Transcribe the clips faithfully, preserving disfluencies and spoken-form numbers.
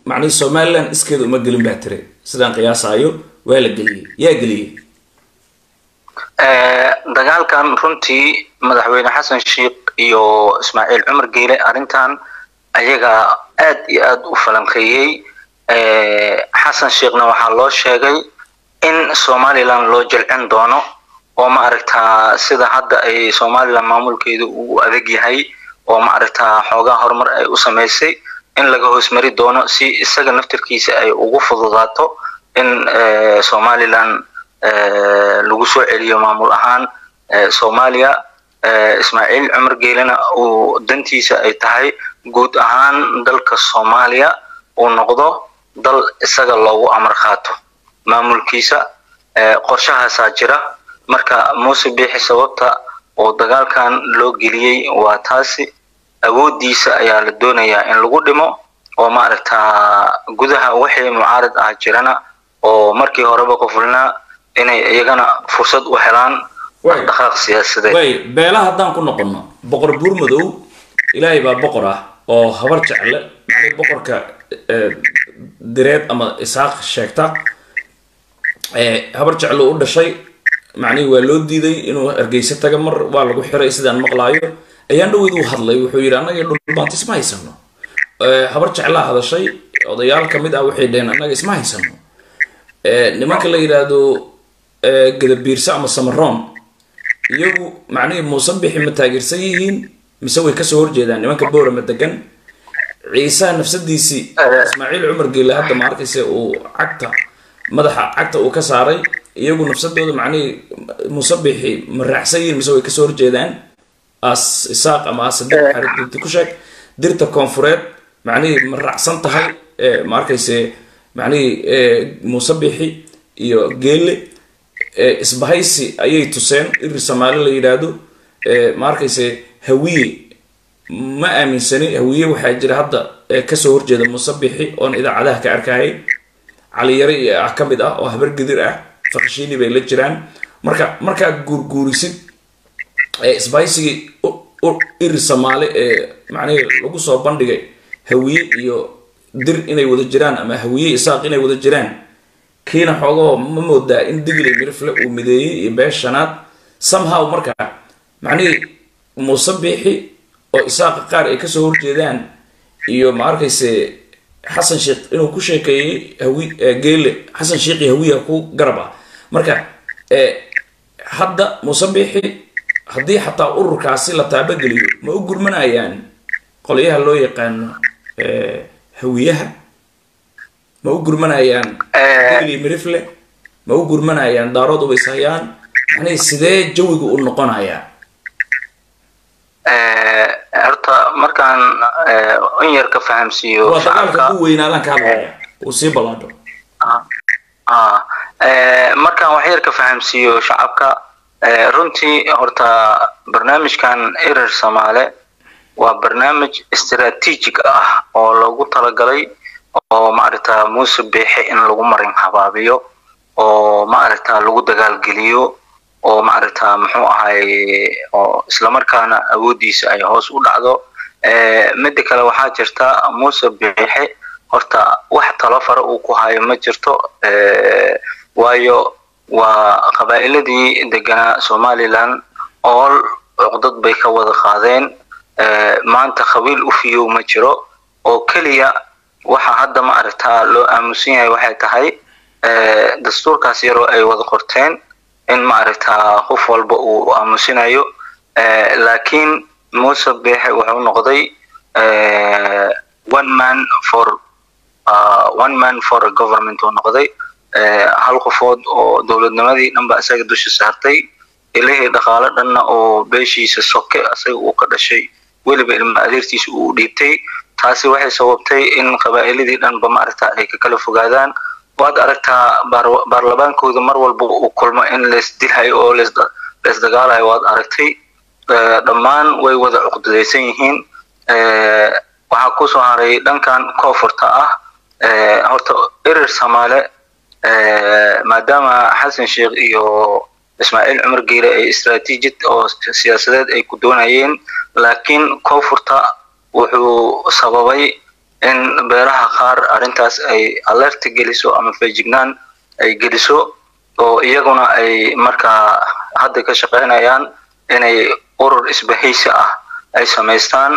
معني سومالان اسكيد وما قلن باتري سيدان قياس عيو ولا قلي يا قلي دقال كان رنتي مدحوين حسن شيق iyo Ismaaciil Cumar Geele arintan ayaga aad iyo aad u falanqeeyay ee Xasan Sheekhna waxa loo sheegay in Somaliland loo jilcin doono oo ma aragtaa sida hadda ay Somaliland maamulkeedu uu adag yahay oo ma aragtaa xoogaa horumar ay u sameysay in laga hoosmari doono si isaga naftirkiisa ay ugu fududaato in Somaliland lagu soo celiyo maamul ahaan Soomaaliya Ismaaciil Cumar Geelena oo dantiisa ay tahay guud ahaan dalka Soomaaliya oo noqdo dal isaga loogu amar qaato maamulkiisa qorshahaas jira marka Muuse Biixi sababta oo dagaalkan loo geliyay waa taasi awoodiisa ayaa la doonayaa in lagu dhimo oo ma aragtaa gudaha wixii mucaarad ah jirana oo markii horeba qofulna inay iyagana fursad u helaan dhaqaaq siyaasadeed way beelaha hadaan ku noqono boqor buur madow ilaahay baa boqor ah oo habar jecel macna boqorka direed ama isaaq sheegta ee habar jecel u dhashay macna waa loo diiday inuu argeysa taga mar waa lagu xiray sidaan maqlaayo ayaan dhaweyd u hadlay wuxuu yiri anaga dhul baan isma haysano ee habar jecel hadashay odayaal kamid ah waxay dheen anaga isma haysano ee nimanka la yiraahdo ee gadabiirsa ama samaroon iyagu macnaheedu Muuse Biixi ma taageersan yihiin mise way ka soo horjeedaan nimanka Boorama degan Ciise nafsadiisi Ismaaciil Cumar Geele hadda ma arkaysa uu cagta madaxa cagta uu ka saaray iyagu nafsadooda macnaheedu Muuse Biixi ma raacsan yihiin mise way ka soo horjeedaan as isaaq ama asadii xarid ku sheeg dirta koonfureed macnaheedu ma raacsan tahay ma arkaysa macnaheedu Muuse Biixi iyo Geele isbahaysi ayay tuseen ir Soomaali la yiraahdo ee ma arkayse hawiye ma aaminsani hawiye waxa jira hadda ka soo horjeeda Muuse Biixi oo idaacadaha ka arkay cali yari ah kamid ah oo habar gidir ah faqshiini bay la jiraan marka marka gurgurisid ee isbahaysi ir Soomaali ee macnaheedu lagu soo bandhigay hawiye iyo dir inay wada jiraan ama hawiye isaaq inay wada jiraan kiina xogo ma moodaa in digli mirfle uu mideeyay iyo beeshanaad somehow marka macni Muuse Biixi oo isaaq qaar ay ka soo horjeedaan iyo ma arkayse Xasan Sheekh inuu ku sheekeeyay hawi Geele Xasan Sheekh hawiya ku garba marka ee hadda Muuse Biixi hadii xataa ururkaasi la taabageliyo ma u gurmanayaan qoliyaha loo yaqaan ee hawiyaha ma u gurmanayaan digli mirifle ma u gurmanayaan daarood way sayaan yani sidee jawigu u noqonayaa ee horta markaan in yar ka fahamsiyo shacabka ku weynaadan ka hadlaya oo si balaado ah ee markaan wax yar ka fahamsiyo shacabka runtii horta barnaamijkan Erer Soomaali waa barnaamij istiraatiijig ah oo lagu talagalay oo ma aragtaa Muuse Biixi in lagu marin habaabiyo oo ma aragtaa lagu dagaal geliyo oo ma aragtaa muxuu ahay oo isla markaana awoodiisa ay hoos u dhacdo ee mid kale waxa jirta Muuse Biixi horta wax talo fara uu ku hayo ma jirto ee waayo waa qabaa'iladii deganaa Somaliland oo codad bay ka wada qaadeen ee maanta qabiil u fiyo ma jiro oo kaliya waxa hadda ma aragtaa loo aamusan yahay waxay tahay ee dastuurkaas yar oo ay wada qorteen in ma aragtaa qof walba uu aamusinayo ee laakiin Muuse Biixi wuxuu noqday ee one man for uh, one man for a government oo noqday ee hal qofood oo dawladnimadii dhanba asaga dusha saartay ilaahay dhaqaale dhanna oo beeshiisa soke asaga uu ka dhashay waliba ilma adeertiisa uu dhiibtay taasi waxay sababtay in qabaa'iladii dhanba ma aragtaa ay ka kala fogaadaan waad aragtaa baarlamaankooda mar walba uu kulmo in la isdilayo oo la isdagaalayo waad aragtay dhammaan way wada cuqdadaysan yihiin ee waxa ku soo haray dhankan koonfurta ah ee horta Erer Soomaali ee maadaama Xasan Sheekh iyo Ismaaciil Cumar Geele ay istiraatiijiyad oo siyaasadeed ay ku doonayeen laakiin koonfurta wuxuu sababay in beeraha qaar arrintaas ay alert geliso ama feejignaan ay geliso oo iyaguna ay markaa hadda ka shaqeynayaan inay urur isbahaysi ah ay samaystaan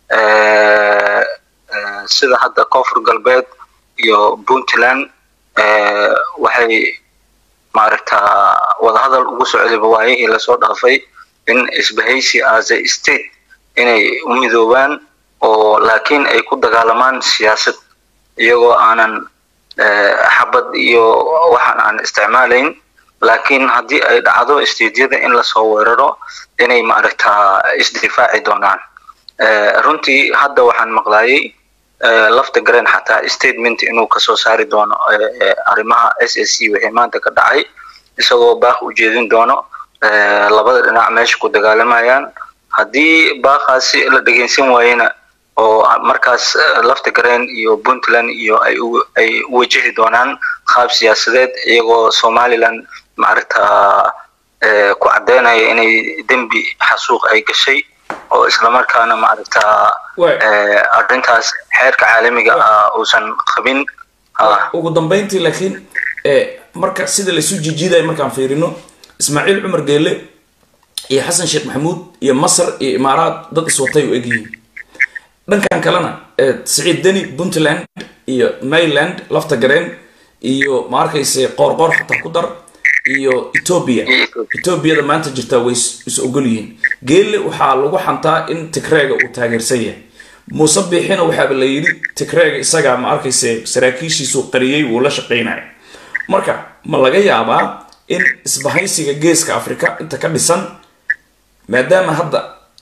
sida hadda koonfur galbeed iyo Puntland waxay maaragtaa wadahadal ugu socday waayihii la soo dhaafay in isbahaysi as a state inay u midoobaan oo laakiin ay ku dagaalamaan siyaasad iyagoo aanan xabad iyo waxaan aan isticmaalayn laakiin haddii ay dhacdo isteediyada in la soo weeraro inay maaragtaa isdifaaci doonaan runtii hadda waxaan maqlaayay lafta gareen xataa statement inuu ka soo saari doono arrimaha S S C wixii maanta ka dhacay isagoo baaq u jeedin doono labada dhinac meesha ku dagaalamayaan haddii baaqaasi la dhageysan waayena oo markaas lafta gareen iyo Puntland iyo ay ay wajihi doonaan qaab siyaasadeed iyagoo Somaliland maaragtaa ku cadeynaya inay dambi xasuuq ay gashay oo isla markaana maaragtaa arrintaas xeerka caalamiga ah uusan qabin ugu dambeyntii laakiin marka sida la isu jijiiday markaan fiirino Ismaaciil Cumar Geele iyo Xasan Sheekh Maxamuud iyo Masar iyo Imaaraat dad iswatay u egyihiin dhankan kalena Saciid Deni Puntland iyo Mainland lafta gareen iyo ma arkayse qoorqoor xataa ku dar iyo Ethiopia Ethiopia maanta jirta way is ogol yihiin Geele waxa lagu xantaa in Tigreega uu taageersan yahay Muuse Biixina waxa la yiri Tigreega isaga ma arkayse saraakiishiisu qariyay uu la shaqeynay marka ma laga yaabaa in isbahaysiga geeska Afrika inta ka dhisan maadaama hadda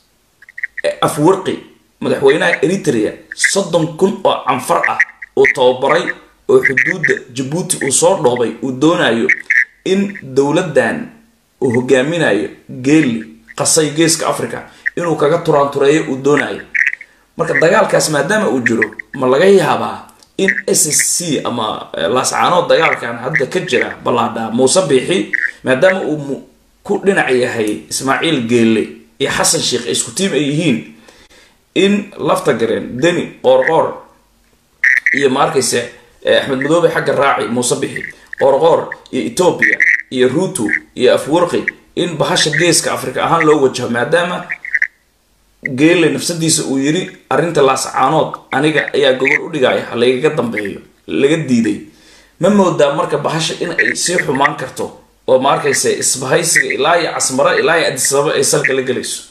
Afwerqi madaxweynaha Eritrea soddon kun oo canfar ah oo tababaray oo xuduudda Djibouti uu soo dhoobay uu doonayo in dawladdan uu hogaaminayo Geele qasay geeska Afrika inuu kaga turaantureeyo uu doonayo marka dagaalkaas maadaama uu jiro ma laga yaabaa in S S C ama laascaano dagaalkan hadda ka jira balaada Muuse Biixi maadaama uu ku dhinac yahay Ismaaciil Geele iyo Xasan Sheekh isku tiim ay yihiin in lafta gareen Deni qoorqoor iyo markayse Axmed Madoobe xagga raaci Muuse Biixi qoorqoor iyo Ethiopia iyo Ruto iyo Afwerqi in bahasha geeska Afrika ahaan loo wajaho maadaama Geele nafsadiisa uu yiri arinta laascaanood aniga ayaa gobol u dhigay halaga dambeeyo laga diiday ma moodaa marka bahasha in ay si xumaan karto oo markayse isbahaysiga ilaa iyo Asmara ilaa iyo Addis Ababa ay salka la galayso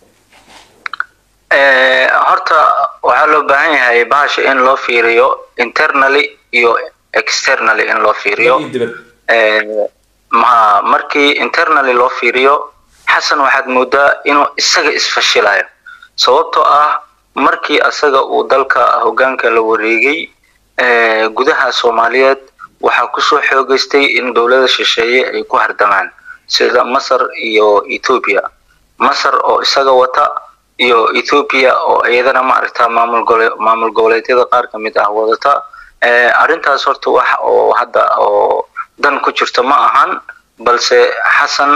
ee horta waxa loo baahan yahay bahasha in loo fiiriyo internally iyo externally in loo fiiriyo ee ma markii internally loo fiiriyo Xasan waxaad moodaa inuu isaga isfashilayo sababtoo ah markii asaga uu dalka hoggaanka la wareegay ee gudaha Soomaaliyeed waxa ku soo xoogaystay in dawladda shisheeye ay ku hardamaan sida Masar iyo Ethiopia Masar oo isaga wata iyo Ethiopia oo iyadana ma aragtaa maamul gole maamul goboleedyada qaar ka mid ah wadata ee arintaas horta wax oo hadda oo dan ku jirto ma ahan balse Xasan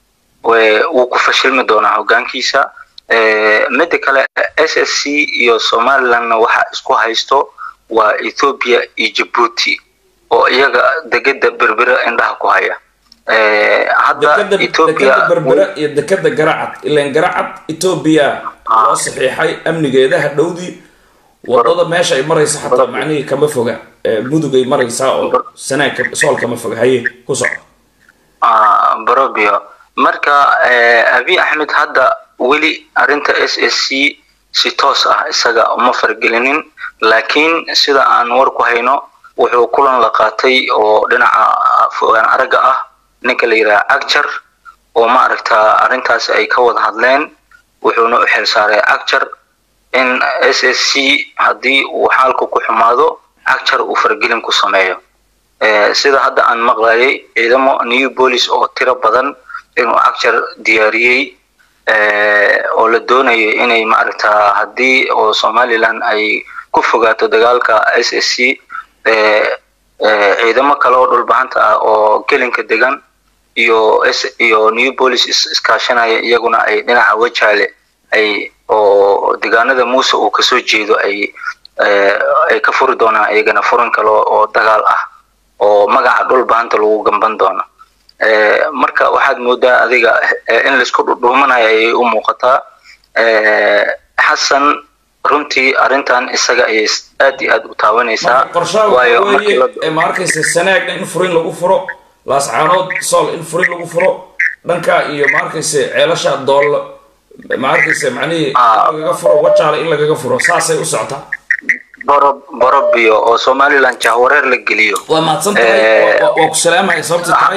uu ku fashilmi doonaa hoggaankiisa ee mid kale S S C iyo Somaliland waxa isku haysto waa Ethiopia iyo Djibouti oo iyaga degada berbera indhaha ku haya ee hadda Ethiopia berbera iyo dekada Garacad ileen Garacad Ethiopia oo saxiixay amnigeeda hadhowdii wadada meesha ay maraysa xataa macnaheedu kama foga mudugay maraysa oo sanaaka sool kama foga haye ku soco ah barobio marka Abiy Ahmed hadda wali arinta S S C si toos ah isaga uma fargelinin laakiin sida aan war ku hayno wuxuu kulan la qaatay oo dhinaca fogaan araga ah ninka la yiraahdo Agjar oo ma aragta arintaas ay ka wada hadleen wuxuuna u xil saaray Agjar in S S C hadii uu xaalku ku xumaado Agjar uu fargelin ku sameeyo ee sida hadda aan maqlaayay ciidamo new police oo tiro badan inuu Agjar diyaariyay ee oo la doonayo inay ma aragta hadii oo Somaliland ay ku fogaato dagaalka S S C ee ciidamo kale oo dhul bahanta ah oo gelinka degan iyo iyo new police iskaashanaya iyaguna ay dhinaca wajaale ay oo deegaanada Muuse uu ka soo jeedo ay ay ka furi doonaan iyagana furan kale oo dagaal ah oo magaca dhul baanta lagu gamban doono marka waxaad moodaa adiga in la isku dhumanayo ay u muuqataa xasan runtii arintan isaga ay aad iyo aad u taawanaysaa waayo ma arkaysa sanaag in furin lagu furo laascaanood sool in furin lagu furo dhanka iyo ma arkaysa ceelasha dool ma arkaysa macnii laga furo wajaale in lagaga furo saasay u socotaa borob borobio oo Somaliland jahwareer la geliyo waa maadsan tahay waa ku salaamay sababta tahay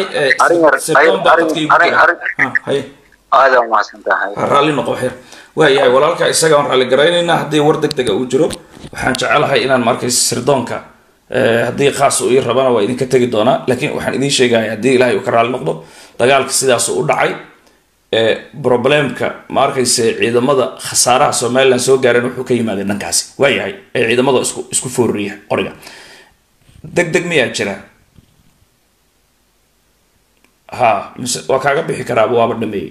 hay aada ma maadsan tahay raalli noqo xir waayahay walaalka isaga aan raalli garaynayna hadii war degdeg uu jiro waxaan jecelahay inaan markay sirdoonka hadii khaas uu rabana waa idinka tagi doona laakiin waxaan idin sheegayaa hadii Ilaahay uu ka raali noqdo dagaalka sidaas u dhacay ee problemka ma arkayse ciidamada khasaaraha Soomaaliland soo gaareen wuxuu ka yimaaday dhankaasi waayahay ee ciidamada isku isku fooriya qoriga degdeg miyaa jira ha waa kaaga bixi karaa waaba dhameeyay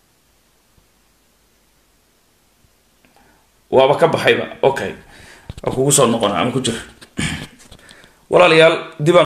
waaba ka baxayba okay kugu soo noqon aan ku jiro walaalayaal dib